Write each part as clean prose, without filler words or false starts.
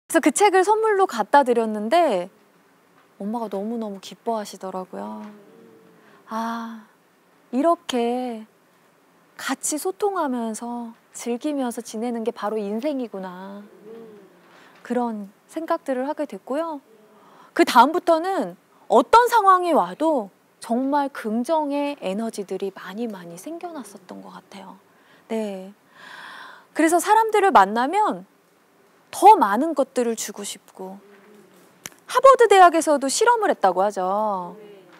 그래서 그 책을 선물로 갖다 드렸는데 엄마가 너무너무 기뻐하시더라고요. 아, 이렇게 같이 소통하면서 즐기면서 지내는 게 바로 인생이구나. 그런 생각들을 하게 됐고요. 그 다음부터는 어떤 상황이 와도 정말 긍정의 에너지들이 많이 생겨났었던 것 같아요. 네. 그래서 사람들을 만나면 더 많은 것들을 주고 싶고, 하버드 대학에서도 실험을 했다고 하죠.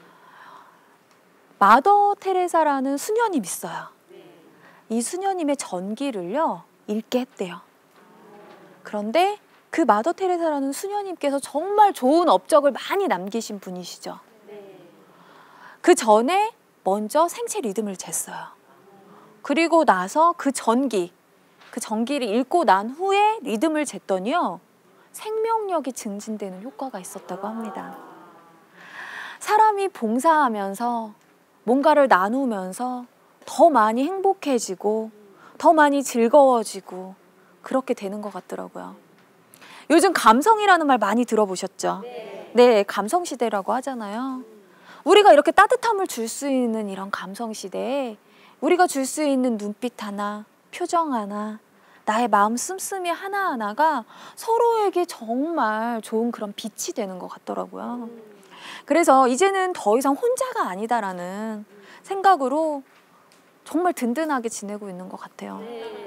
마더 테레사라는 수녀님 있어요. 이 수녀님의 전기를요, 읽게 했대요. 그런데 그 마더 테레사라는 수녀님께서 정말 좋은 업적을 많이 남기신 분이시죠. 그 전에 먼저 생체 리듬을 쟀어요. 그리고 나서 그 전기를 읽고 난 후에 리듬을 쟀더니요, 생명력이 증진되는 효과가 있었다고 합니다. 사람이 봉사하면서 뭔가를 나누면서 더 많이 행복해지고 더 많이 즐거워지고 그렇게 되는 것 같더라고요. 요즘 감성이라는 말 많이 들어보셨죠? 네, 감성시대라고 하잖아요. 우리가 이렇게 따뜻함을 줄 수 있는 이런 감성시대에 우리가 줄 수 있는 눈빛 하나, 표정 하나, 나의 마음 씀씀이 하나하나가 서로에게 정말 좋은 그런 빛이 되는 것 같더라고요. 그래서 이제는 더 이상 혼자가 아니다라는 생각으로 정말 든든하게 지내고 있는 것 같아요.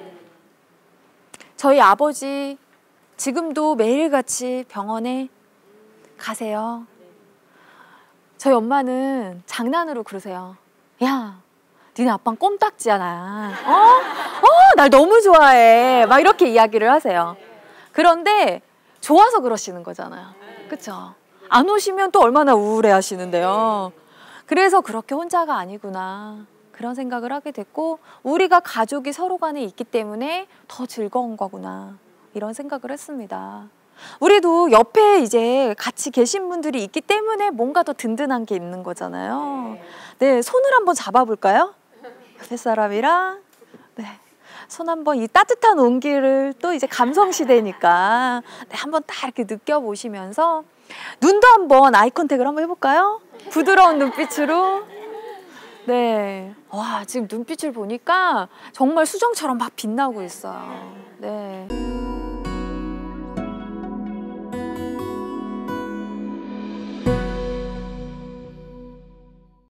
저희 아버지 지금도 매일같이 병원에 가세요. 저희 엄마는 장난으로 그러세요. 야, 니네 아빠는 껌딱지야. 날 너무 좋아해. 막 이렇게 이야기를 하세요. 그런데 좋아서 그러시는 거잖아요. 그쵸? 안 오시면 또 얼마나 우울해 하시는데요. 그래서 그렇게 혼자가 아니구나. 그런 생각을 하게 됐고, 우리가 가족이 서로 간에 있기 때문에 더 즐거운 거구나. 이런 생각을 했습니다. 우리도 옆에 이제 같이 계신 분들이 있기 때문에 뭔가 더 든든한 게 있는 거잖아요. 네, 손을 한번 잡아볼까요? 옆에 사람이랑. 네. 손 한번 이 따뜻한 온기를 또 이제 감성시대니까 네, 한번 딱 이렇게 느껴보시면서 눈도 한번 아이 컨택을 한번 해볼까요? 부드러운 눈빛으로. 네. 와, 지금 눈빛을 보니까 정말 수정처럼 막 빛나고 있어요. 네.